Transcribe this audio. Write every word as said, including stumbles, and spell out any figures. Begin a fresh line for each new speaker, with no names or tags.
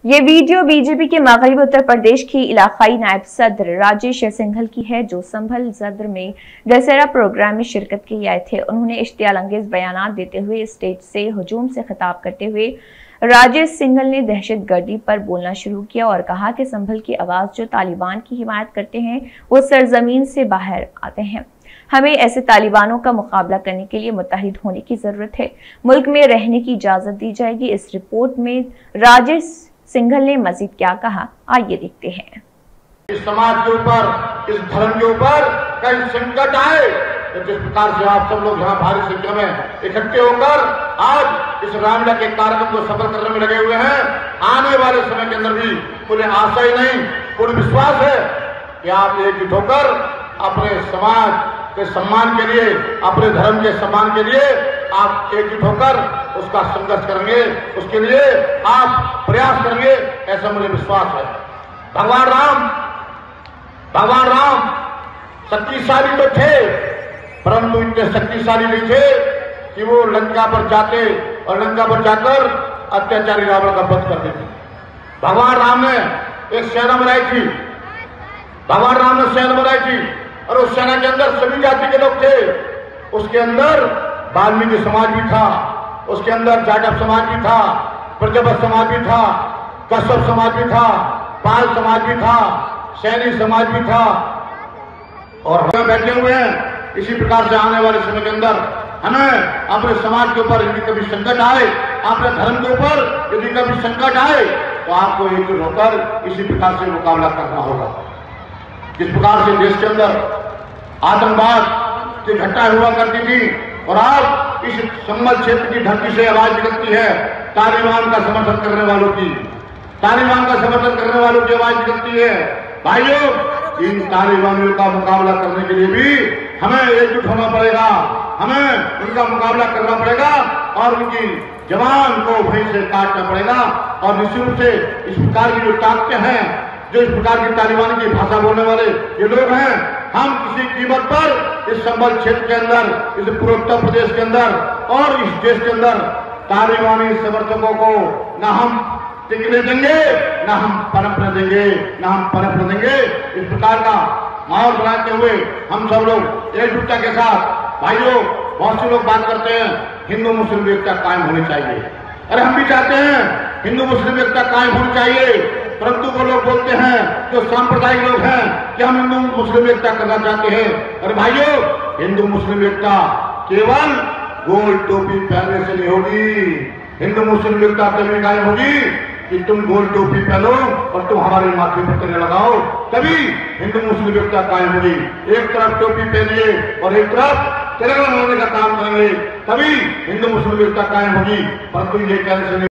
ये video BJP के मगरबी उत्तर प्रदेश की इलाकाई नायब सदर राजेश सिंघल की है, जो संभल सदर में दशहरा प्रोग्राम में शिरकत के लिए आए थे। उन्होंने इश्तियाल अंगेज बयानात देते हुए स्टेज से हुजूम से खिताब करते हुए राजेश सिंघल ने दहशतगर्दी पर बोलना शुरू किया और कहा कि संभल की आवाज जो तालिबान की हिमायत करते हैं वो सरजमीन से बाहर आते हैं। हमें ऐसे तालिबानों का मुकाबला करने के लिए मुत्तहिद होने की जरूरत है। मुल्क में रहने की इजाजत दी जाएगी। इस रिपोर्ट में राजेश सिंघल ने मजीद क्या कहा, आइए देखते हैं।
इस समाज के ऊपर, इस धर्म के ऊपर कई संकट आए, तो जिस प्रकार से आप सब लोग यहाँ भारी संख्या में इकट्ठे होकर आज इस रामलीला के कार्यक्रम को सफल करने में लगे हुए हैं, आने वाले समय के अंदर भी पूरी आशा ही नहीं, पूरी विश्वास है कि आप एकजुट होकर अपने समाज के सम्मान के लिए, अपने धर्म के सम्मान के लिए आप एकजुट होकर उसका संघर्ष करेंगे, उसके लिए आप प्रयास करेंगे, ऐसा मुझे विश्वास है। भगवान राम भगवान राम शक्तिशाली तो थे, परंतु इतने शक्तिशाली नहीं थे कि वो लंका पर जाते और लंका पर जाकर अत्याचारी रावण का वध कर देते। भगवान राम ने एक सेना बनाई थी, भगवान राम ने सेना बनाई थी और उस सेना के अंदर सभी जाति के लोग थे। उसके अंदर वाल्मीकि समाज भी था, उसके अंदर जाटव समाज भी था, प्रजापत समाज भी था, कश्यप समाज भी था, पाल समाज भी था, सैनी समाज भी था। और हम बैठे हुए हैं। इसी प्रकार से आने वाले समय के अंदर हमें अपने समाज के ऊपर यदि कभी संकट आए, अपने धर्म के ऊपर यदि कभी संकट आए, तो आपको एकजुट होकर इसी प्रकार से मुकाबला करना होगा। जिस प्रकार से देश के अंदर आतंकवाद की घटनाएं हुआ करती थी और आज इस संभल क्षेत्र की धरती से आवाज निकलती है तालिबान का समर्थन करने वालों की, तालिबान का समर्थन करने वालों की आवाज निकलती है। भाइयों, इन तालिबानियों का मुकाबला करने के लिए भी हमें एकजुट होना पड़ेगा, हमें उनका मुकाबला करना पड़ेगा और उनकी जवान को वहीं से काटना पड़ेगा। और निश्चित रूप से इस प्रकार की जो ताकतें हैं, जो इस प्रकार की तालिबान की भाषा बोलने वाले ये लोग हैं, हम किसी कीमत पर इस संभल क्षेत्र के अंदर, इस पूर्वोत्तर प्रदेश के अंदर और इस देश के अंदर तालिबानी समर्थकों को न हम टिकने देंगे, न हम पनपने देंगे, न हम पनपने देंगे। इस प्रकार का माहौल बनाते हुए हम सब लोग एकजुटता के साथ, भाइयों, बहुत से लोग बात करते हैं हिंदू मुस्लिम एकता कायम होनी चाहिए। अरे हम भी चाहते हैं हिंदू मुस्लिम एकता कायम होनी चाहिए, परंतु वो लोग बोलते हैं जो सांप्रदायिक लोग हैं कि हम हिंदू मुस्लिम एकता करना चाहते हैं। अरे भाइयों, हिंदू मुस्लिम एकता केवल गोल टोपी पहनने से नहीं होगी। हिंदू मुस्लिम एकता तभी कायम होगी कि तुम गोल टोपी पहनो और तुम हमारे माथे पर तिलक लगाओ, तभी हिंदू मुस्लिम एकता कायम होगी। एक तरफ टोपी पहनिए और एक तरफ तिलक लगाने का काम करेंगे, तभी हिंदू मुस्लिम एकता कायम होगी। परंतु ये कहने से